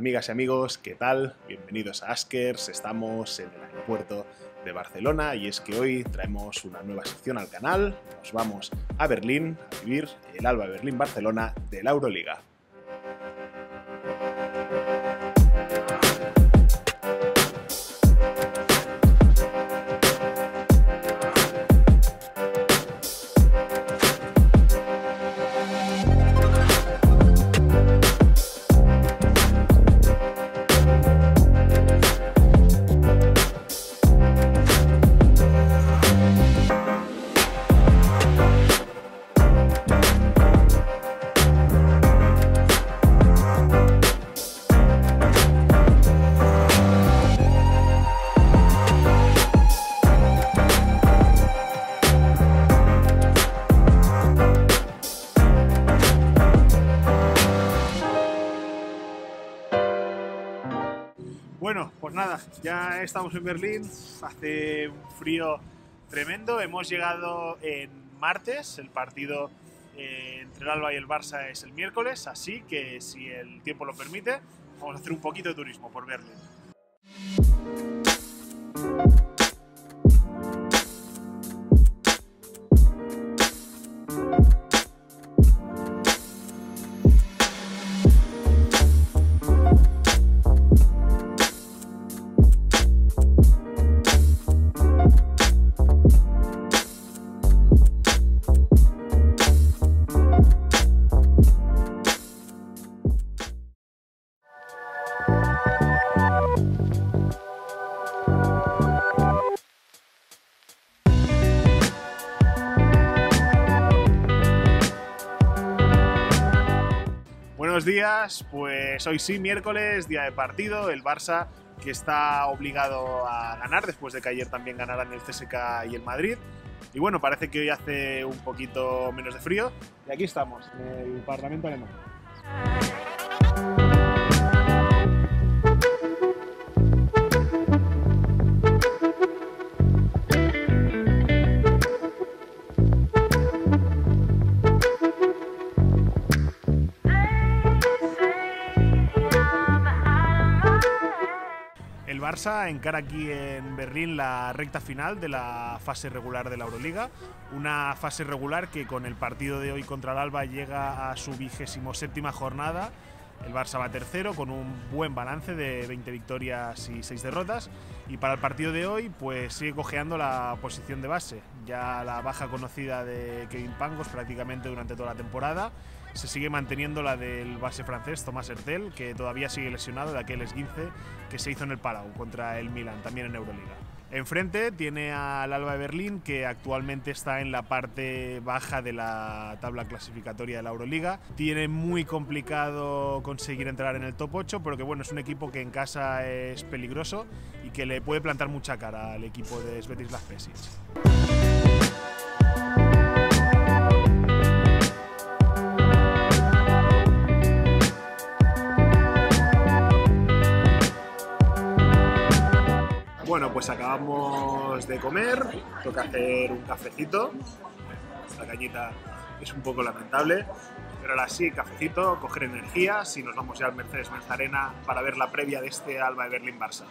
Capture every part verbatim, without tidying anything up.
Amigas y amigos, ¿qué tal? Bienvenidos a Askers, estamos en el aeropuerto de Barcelona y es que hoy traemos una nueva sección al canal. Nos vamos a Berlín a vivir el Alba Berlín-Barcelona de la Euroliga. Bueno, pues nada, ya estamos en Berlín, hace un frío tremendo, hemos llegado en martes, el partido eh, entre el Alba y el Barça es el miércoles, así que si el tiempo lo permite, vamos a hacer un poquito de turismo por Berlín. Buenos días, pues hoy sí, miércoles, día de partido, el Barça que está obligado a ganar después de que ayer también ganaran el C S K y el Madrid. Y bueno, parece que hoy hace un poquito menos de frío y aquí estamos, en el Parlamento alemán. El Barça encara aquí en Berlín la recta final de la fase regular de la Euroliga, una fase regular que con el partido de hoy contra el Alba llega a su vigésimo séptima jornada. El Barça va tercero con un buen balance de veinte victorias y seis derrotas y para el partido de hoy pues sigue cojeando la posición de base, ya la baja conocida de Kevin Pangos prácticamente durante toda la temporada. Se sigue manteniendo la del base francés Thomas Hertel, que todavía sigue lesionado de aquel esguince que se hizo en el Palau contra el Milan, también en Euroliga. Enfrente tiene al Alba de Berlín, que actualmente está en la parte baja de la tabla clasificatoria de la Euroliga. Tiene muy complicado conseguir entrar en el top ocho, pero que bueno, es un equipo que en casa es peligroso y que le puede plantar mucha cara al equipo de Svetislav Pešić. Bueno, pues acabamos de comer, toca hacer un cafecito, esta cañita es un poco lamentable, pero ahora sí, cafecito, coger energías y nos vamos ya al Mercedes-Benz Arena para ver la previa de este Alba de Berlín-Barça.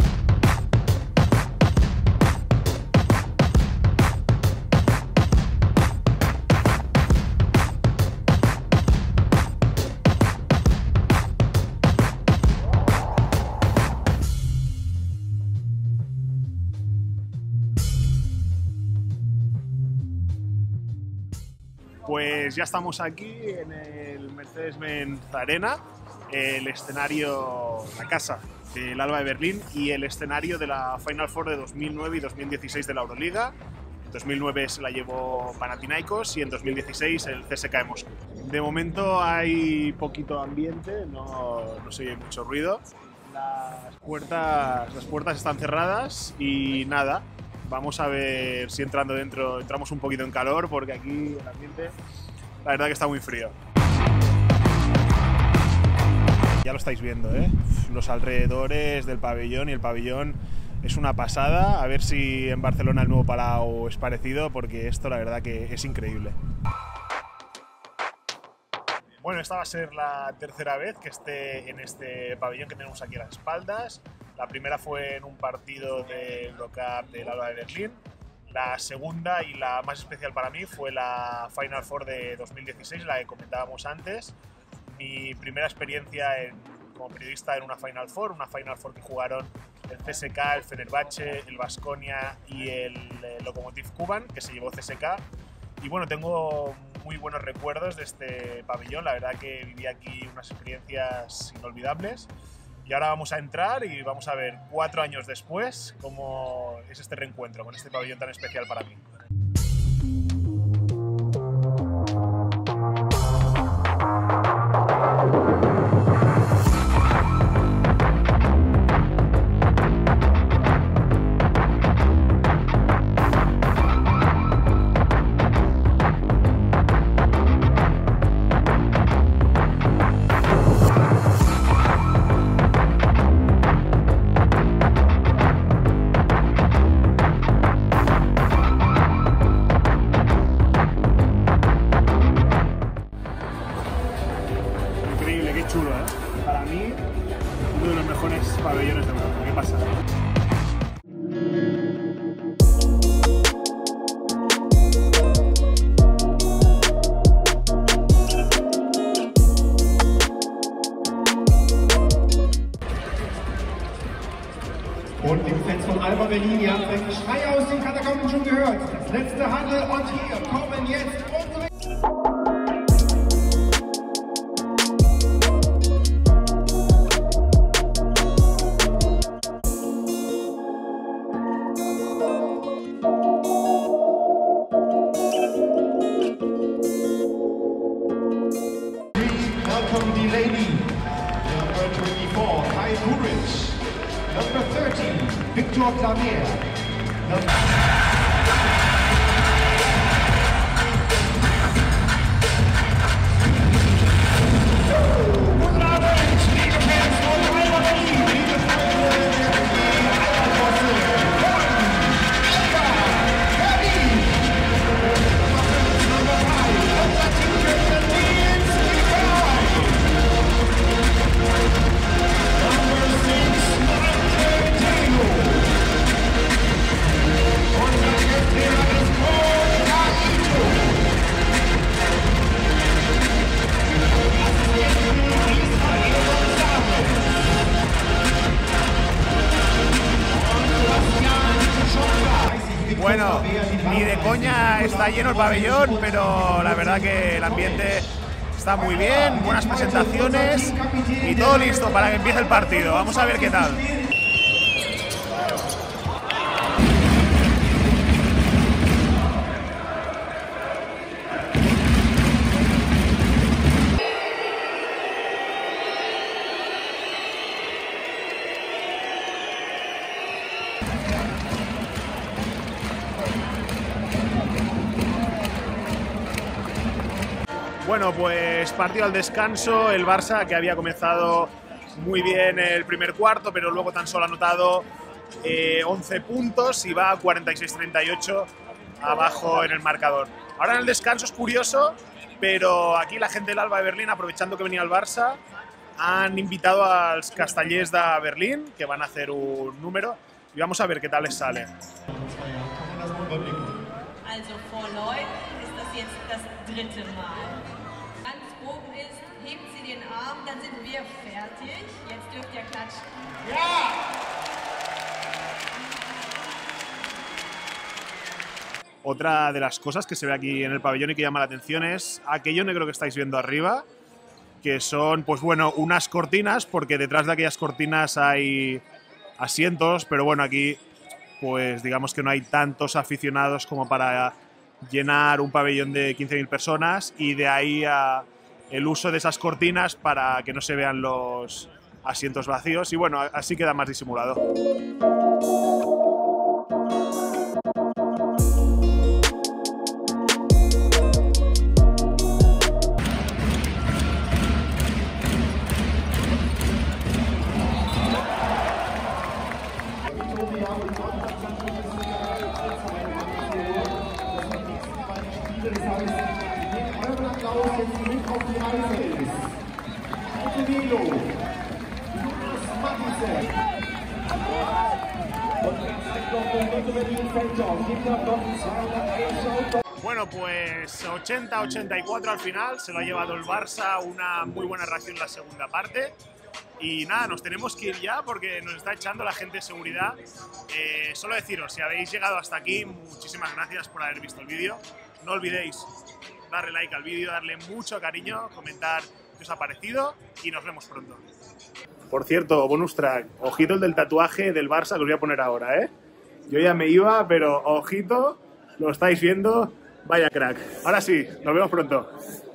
Pues ya estamos aquí en el Mercedes-Benz Arena, el escenario, la casa del Alba de Berlín y el escenario de la Final Four de dos mil nueve y dos mil dieciséis de la Euroliga. En dos mil nueve se la llevó Panathinaikos y en dos mil dieciséis el C S K de Moscú. De momento hay poquito ambiente, no, no se oye mucho ruido. Las puertas, las puertas están cerradas y nada. Vamos a ver si entrando dentro entramos un poquito en calor, porque aquí el ambiente, la verdad que está muy frío. Ya lo estáis viendo, ¿eh? Los alrededores del pabellón y el pabellón es una pasada. A ver si en Barcelona el nuevo Palau es parecido, porque esto la verdad que es increíble. Bueno, esta va a ser la tercera vez que esté en este pabellón que tenemos aquí a las espaldas. La primera fue en un partido de Eurocup del Alba de Berlín. La segunda y la más especial para mí fue la Final Four de dos mil dieciséis, la que comentábamos antes. Mi primera experiencia en, como periodista en una Final Four, una Final Four que jugaron el C S K, el Fenerbahce, el Baskonia y el, el Lokomotiv Kuban, que se llevó C S K. Y bueno, tengo muy buenos recuerdos de este pabellón, la verdad que viví aquí unas experiencias inolvidables. Y ahora vamos a entrar y vamos a ver cuatro años después cómo es este reencuentro con este pabellón tan especial para mí. Chulo, ¿eh? Para mí, uno de los mejores pabellones de Europa. ¿Qué pasa? Und die Fans von Alba Berlin, ihr habt den Schrei aus den Katakomben schon gehört. Das letzte Handel und hier kommen jetzt unsere... Welcome the lady, number twenty-four, Kai Buric, number thirty, Victor Clavier. Guten Abend, liebe Fans von Alba Berlin, liebe Freunde der Alba-Bosse von Alba Berlin. Number five, unser Teamcaptain Nils Nikolai. Number six, Malte Teo. Unser Captain ist Paul Kaito. Bueno, ni de coña está lleno el pabellón, pero la verdad que el ambiente está muy bien, buenas presentaciones y todo listo para que empiece el partido. Vamos a ver qué tal. Bueno, pues partido al descanso, el Barça que había comenzado muy bien el primer cuarto, pero luego tan solo ha anotado eh, once puntos y va a cuarenta y seis a treinta y ocho abajo en el marcador. Ahora en el descanso es curioso, pero aquí la gente del Alba de Berlín, aprovechando que venía el Barça, han invitado a los Castellers de Berlín, que van a hacer un número, y vamos a ver qué tal les sale. Also vor Leuten ist das jetzt das dritte Mal. Ganz oben ist, hebt Sie den Arm, dann sind wir fertig. Jetzt dürft ihr klatschen. Ja! Otra de las cosas que se ve aquí en el pabellón y que llama la atención es aquello negro que estáis viendo arriba, que son, pues bueno, unas cortinas, porque detrás de aquellas cortinas hay asientos, pero bueno, aquí pues digamos que no hay tantos aficionados como para llenar un pabellón de quince mil personas, y de ahí a el uso de esas cortinas para que no se vean los asientos vacíos, y bueno, así queda más disimulado. Euren Applaus jetzt mit auf die Reise. Bueno, pues ochenta ochenta y cuatro al final, se lo ha llevado el Barça, una muy buena reacción en la segunda parte. Y nada, nos tenemos que ir ya porque nos está echando la gente de seguridad. Eh, solo deciros, si habéis llegado hasta aquí, muchísimas gracias por haber visto el vídeo. No olvidéis darle like al vídeo, darle mucho cariño, comentar qué os ha parecido y nos vemos pronto. Por cierto, bonus track, ojito el del tatuaje del Barça que os voy a poner ahora, ¿eh? Yo ya me iba, pero ojito, lo estáis viendo, vaya crack. Ahora sí, nos vemos pronto.